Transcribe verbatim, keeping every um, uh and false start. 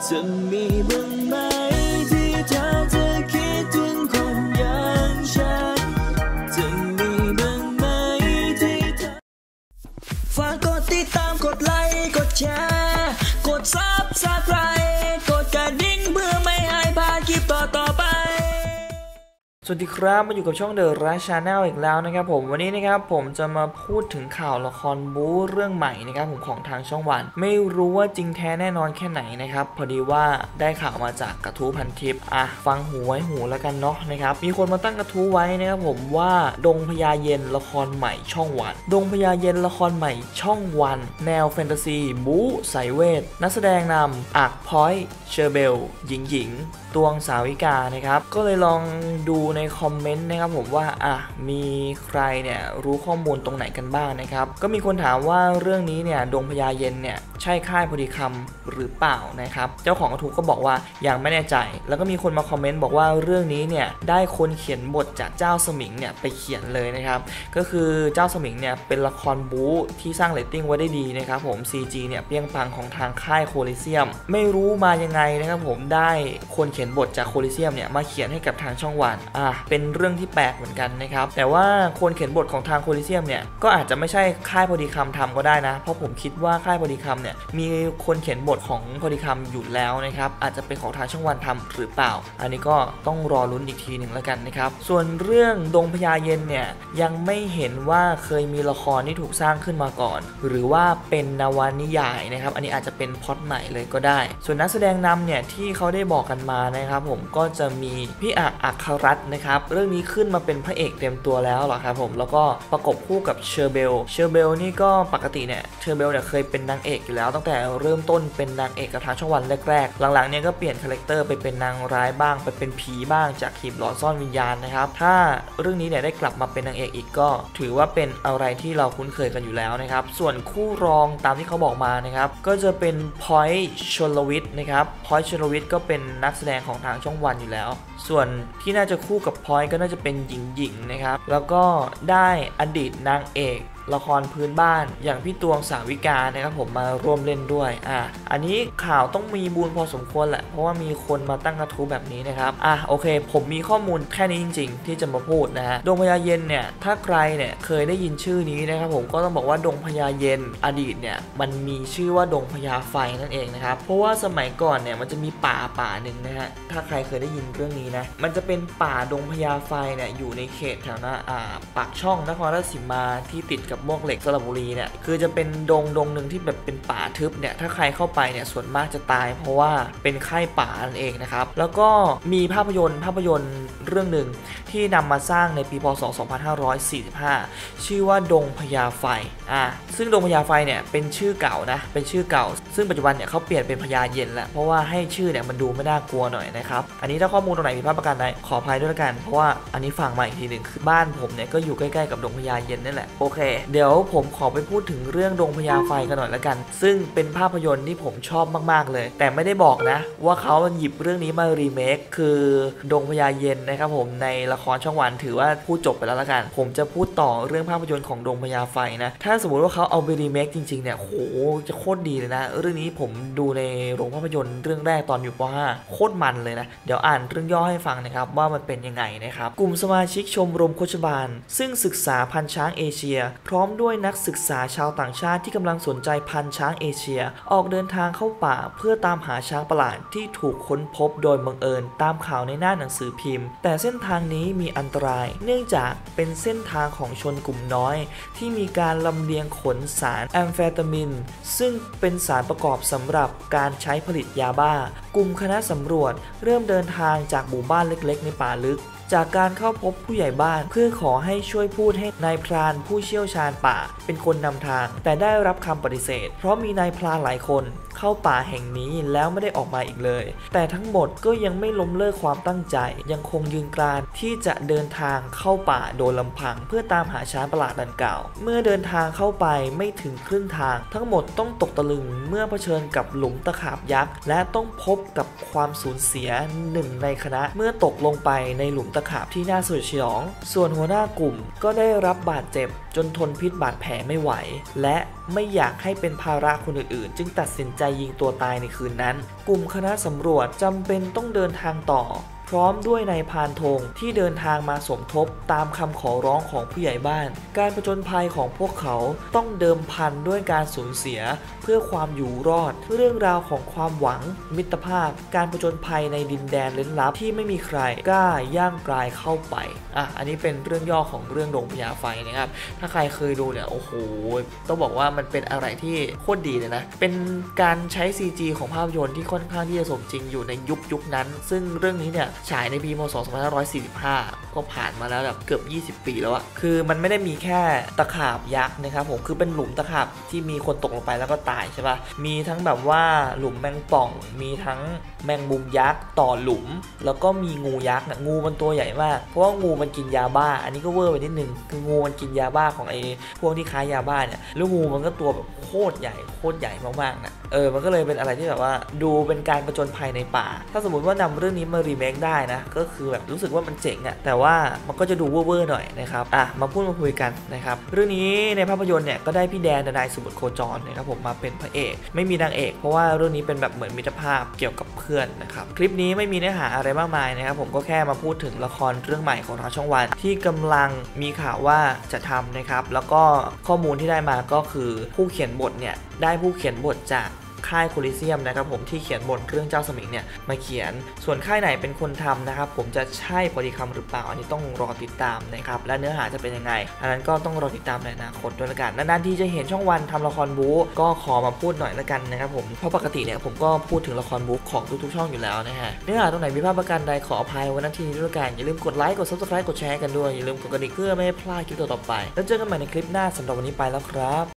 จะมีบ้างไหมที่เธอจะคิดถึงคนอย่างฉันจะมีบ้างไหมที่เธอฝากกดติดตามกดไลค์กดแชร์กดซับสไครบ์กดกระดิ่งเพื่อไม่ให้พลาดคลิปต่อต่อไปสวัสดีครับมาอยู่กับช่องเดอะราชาแนลอีกแล้วนะครับผมวันนี้นะครับผมจะมาพูดถึงข่าวละครบู๊เรื่องใหม่นะครับผมของทางช่องวันไม่รู้ว่าจริงแท้แน่นอนแค่ไหนนะครับพอดีว่าได้ข่าวมาจากกระทู้พันทิปอ่ะฟังหูไว้หูแล้วกันเนาะนะครับมีคนมาตั้งกระทู้ไว้นะครับผมว่าดงพญาเย็นละครใหม่ช่องวันดงพญาเย็นละครใหม่ช่องวันแนวแฟนตาซีบู๊สายเวทนักแสดงนำอักพอยต์เชอร์เบลหญิงหญิงตวงสาวิกานะครับก็เลยลองดูในคอมเมนต์นะครับผมว่าอ่ะมีใครเนี่ยรู้ข้อมูลตรงไหนกันบ้างนะครับก็มีคนถามว่าเรื่องนี้เนี่ยดงพญาเย็นเนี่ยใช่ค่ายพอดีคำหรือเปล่านะครับเจ้าของกระทู้ก็บอกว่ายังไม่แน่ใจแล้วก็มีคนมาคอมเมนต์บอกว่าเรื่องนี้เนี่ยได้คนเขียนบทจากเจ้าสมิงเนี่ยไปเขียนเลยนะครับก็คือเจ้าสมิงเนี่ยเป็นละครบู๊ที่สร้างเรตติ้งไว้ได้ดีนะครับผม ซี จี เนี่ยเปรี้ยงปังของทางค่ายโคลิเซียมไม่รู้มายังไงนะครับผมได้คนเขียนบทจากโคลิเซียมเนี่ยมาเขียนให้กับทางช่องวันอ่ะเป็นเรื่องที่แปลกเหมือนกันนะครับแต่ว่าคนเขียนบทของทางโคลิเซียมเนี่ยก็อาจจะไม่ใช่ค่ายพอดีคำทำก็ได้นะเพราะผมคิดว่าค่ายพอดีคำเนี่ยมีคนเขียนบทของพอดีคำอยู่แล้วนะครับอาจจะเป็นของทางช่องวันทำหรือเปล่าอันนี้ก็ต้องรอลุ้นอีกทีหนึ่งแล้วกันนะครับส่วนเรื่องดงพญาเย็นเนี่ยยังไม่เห็นว่าเคยมีละครที่ถูกสร้างขึ้นมาก่อนหรือว่าเป็นนวนิยายนะครับอันนี้อาจจะเป็นพล็อตใหม่เลยก็ได้ส่วนนักแสดงนำเนี่ยที่เขาได้บอกกันมานะครับผมก็จะมีพี่อักอัครรัตน์นะครับเรื่องนี้ขึ้นมาเป็นพระเอกเต็มตัวแล้วหรอครับผมแล้วก็ประกบคู่กับเชอร์เบลเชอร์เบลนี่ก็ปกติเนี่ยเชอร์เบลเนี่ยเคยเป็นนางเอกอยู่แล้วตั้งแต่เริ่มต้นเป็นนางเอกกับทางช่องวันแรกๆหลังๆเนี่ยก็เปลี่ยนคาแรคเตอร์ไปเป็นนางร้ายบ้างไปเป็นผีบ้างจากหีบหลอนซ่อนวิญญาณนะครับถ้าเรื่องนี้เนี่ยได้กลับมาเป็นนางเอกอีกก็ถือว่าเป็นอะไรที่เราคุ้นเคยกันอยู่แล้วนะครับส่วนคู่รองตามที่เขาบอกมานะครับก็จะเป็นพอยต์ชลวิทย์นะครับพอยต์ชลวิทย์ก็เป็นนักแสดงของทางช่องวันอยู่แล้วส่วนที่น่าจะคู่กับพอยต์ก็น่าจะเป็นหญิงๆนะครับแล้วก็ได้อดีตนางเอกละครพื้นบ้านอย่างพี่ตวงสาวิกานะครับผมมาร่วมเล่นด้วยอ่ะอันนี้ข่าวต้องมีบูนพอสมควรแหละเพราะว่ามีคนมาตั้งกระทู้แบบนี้นะครับอ่ะโอเคผมมีข้อมูลแค่นี้จริงๆที่จะมาพูดนะฮะดงพญาเย็นเนี่ยถ้าใครเนี่ยเคยได้ยินชื่อนี้นะครับผมก็ต้องบอกว่าดงพญาเย็นอดีตเนี่ยมันมีชื่อว่าดงพญาไฟนั่นเองนะครับเพราะว่าสมัยก่อนเนี่ยมันจะมีป่าป่าหนึ่งนะฮะถ้าใครเคยได้ยินเรื่องนี้นะมันจะเป็นป่าดงพญาไฟเนี่ยอยู่ในเขตแถวนะอ่าปากช่องนครราชสีมาที่ติดกับมวกเหล็กสระบุรีเนี่ยคือจะเป็นดงดงหนึ่งที่แบบเป็นป่าทึบเนี่ยถ้าใครเข้าไปเนี่ยส่วนมากจะตายเพราะว่าเป็นไข้ป่านั่นเองนะครับแล้วก็มีภาพยนตร์ภาพยนตร์เรื่องหนึ่งที่นำมาสร้างในปีพ.ศ. สองพันห้าร้อยสี่สิบห้าชื่อว่าดงพญาไฟอ่าซึ่งดงพญาไฟเนี่ยเป็นชื่อเก่านะเป็นชื่อเก่าซึ่งปัจจุบันเนี่ยเขาเปลี่ยนเป็นพญาเย็นแล้วเพราะว่าให้ชื่อเนี่ยมันดูไม่น่ากลัวหน่อยนะครับอันนี้ถ้าข้อมูลตรงไหนผิดพลาดประการใดขออภัยด้วยละกันเพราะว่าอันนี้ฟังมาอีกทีหนึ่งคือบ้านผมเนี่ยก็อยู่ใกล้ๆกับดงพญาเย็นนั่นแหละโอเคเดี๋ยวผมขอไปพูดถึงเรื่องดงพญาไฟกันหน่อยละกันซึ่งเป็นภาพยนตร์ที่ผมชอบมากๆเลยแต่ไม่ได้บอกนะว่าเขาหยิบเรื่องนี้มารีเมคคือดงพญาเย็นนะครับผมในละครช่องวันถือว่าพูดจบไปแล้วละกันผมจะพูดต่อเรื่องภาพยนตร์ของดงพญาไฟนะถ้าสมมติว่าเขาเอาไปรีเมคจริงๆเนี่ยโหจะโคตรดีเลยนะเรื่องนี้ผมดูในโรงภาพยนตร์เรื่องแรกตอนอยู่ป .ห้า โคตรมันเลยนะเดี๋ยวอ่านเรื่องย่อให้ฟังนะครับว่ามันเป็นยังไงนะครับกลุ่มสมาชิกชมรมโคชบาลซึ่งศึกษาพันธุ์ช้างเอเชียพร้อมด้วยนักศึกษาชาวต่างชาติที่กำลังสนใจพันธุ์ช้างเอเชียออกเดินทางเข้าป่าเพื่อตามหาช้างประหลาดที่ถูกค้นพบโดยบังเอิญตามข่าวในหน้าหนังสือพิมพ์แต่เส้นทางนี้มีอันตรายเนื่องจากเป็นเส้นทางของชนกลุ่มน้อยที่มีการลำเลียงขนสารแอมเฟตามินซึ่งเป็นสารประกอบสำหรับการใช้ผลิตยาบ้ากลุ่มคณะสำรวจเริ่มเดินทางจากหมู่บ้านเล็กๆในป่าลึกจากการเข้าพบผู้ใหญ่บ้านเพื่อขอให้ช่วยพูดให้นายพรานผู้เชี่ยวชาญป่าเป็นคนนำทางแต่ได้รับคำปฏิเสธเพราะมีนายพรานหลายคนเข้าป่าแห่งนี้แล้วไม่ได้ออกมาอีกเลยแต่ทั้งหมดก็ยังไม่ล้มเลิกความตั้งใจยังคงยืนกรานที่จะเดินทางเข้าป่าโดยลำพังเพื่อตามหาช้างประหลาดดังกล่าวเมื่อเดินทางเข้าไปไม่ถึงครึ่งทางทั้งหมดต้องตกตะลึงเมื่อเผชิญกับหลุมตะขาบยักษ์และต้องพบกับความสูญเสียหนึ่งในคณะเมื่อตกลงไปในหลุมตะขาบที่น่าสยดสยองส่วนหัวหน้ากลุ่มก็ได้รับบาดเจ็บจนทนพิษบาดแผลไม่ไหวและไม่อยากให้เป็นภาระคนอื่นๆจึงตัดสินใจยิงตัวตายในคืนนั้นกลุ่มคณะสำรวจจำเป็นต้องเดินทางต่อพร้อมด้วยนายพานธงที่เดินทางมาสมทบตามคำขอร้องของผู้ใหญ่บ้านการผจญภัยของพวกเขาต้องเดิมพันด้วยการสูญเสียเพื่อความอยู่รอดเรื่องราวของความหวังมิตรภาพการผจญภัยในดินแดนลึกลับที่ไม่มีใครกล้าย่างกลายเข้าไปอ่ะอันนี้เป็นเรื่องย่อของเรื่องดงพญาไฟนะครับถ้าใครเคยดูเนี่ยโอ้โหต้องบอกว่ามันเป็นอะไรที่โคตรดีเลยนะเป็นการใช้ ซี จี ของภาพยนตร์ที่ค่อนข้างที่จะสมจริงอยู่ในยุคยุคนั้นซึ่งเรื่องนี้เนี่ยฉายในปี พ.ศ. สองพันห้าร้อยสี่สิบห้าก็ผ่านมาแล้วแบบเกือบยี่สิบปีแล้วอะคือมันไม่ได้มีแค่ตะขาบยักษ์นะครับผมคือเป็นหลุมตะขาบที่มีคนตกลงไปแล้วก็ตายใช่ปะมีทั้งแบบว่าหลุมแมงป่องมีทั้งแมงมุมยักษ์ต่อหลุมแล้วก็มีงูยักษ์งูมันตัวใหญ่มากเพราะว่างูมันกินยาบ้าอันนี้ก็เวอร์ไปนิดนึงคืองูมันกินยาบ้าของไอ้พวกที่ค้ายาบ้าเนี่ยแล้วงูมันก็ตัวแบบโคตรใหญ่โคตรใหญ่มากๆนะเออมันก็เลยเป็นอะไรที่แบบว่าดูเป็นการผจญภัยในป่าถ้าสมมติว่านำเรื่องนี้มารีเมคได้นะก็คือแบบรู้สึกว่ามันเจ๋งอะแต่ว่ามันก็จะดูเวอร์ๆหน่อยนะครับอ่ะมาพูดมาคุยกันนะครับเรื่องนี้ในภาพยนตร์เนี่ยก็ได้พี่แดนดนายสุบทโคจรนะครับผมมาเป็นพระเอกไม่มีนางเอกเพราะว่าเรื่องนี้เป็นแบบเหมือนมิตรภาพเกี่ยวกับเพื่อนนะครับคลิปนี้ไม่มีเนื้อหาอะไรมากมายนะครับผมก็แค่มาพูดถึงละครเรื่องใหม่ของทางช่องวันที่กำลังมีข่าวว่าจะทำนะครับแล้วก็ข้อมูลที่ได้มาก็คือผู้เขียนบทเนี่ยได้ผู้เขียนบทจากค่ายโคลิเซียมนะครับผมที่เขียนบทเรื่องเจ้าสมิงเนี่ยมาเขียนส่วนค่ายไหนเป็นคนทำนะครับผมจะใช่ปฏิคำหรือเปล่าอันนี้ต้องรอติดตามนะครับและเนื้อหาจะเป็นยังไงอันนั้นก็ต้องรอติดตามในอนาคตด้วยละกันนานๆที่จะเห็นช่องวันทำละครบู๊ก็ขอมาพูดหน่อยละกันนะครับผมเพราะปกติเนี่ยผมก็พูดถึงละครบู๊ของทุกๆช่องอยู่แล้วนะฮะเนื้อหาตรงไหนมีภาพประกันใดขออภัยวันนั้นทีนี้ด้วยกันอย่าลืมกดไลค์กด ซับสไครบ์ กดแชร์กันด้วยอย่าลืมกดกระดิ่งเพื่อไม่ให้พลาดคลิปต่อๆไปแล้วเจอกันใหม่ในคลิปหน้าสำหรับวันนี้ไปแล้วครับ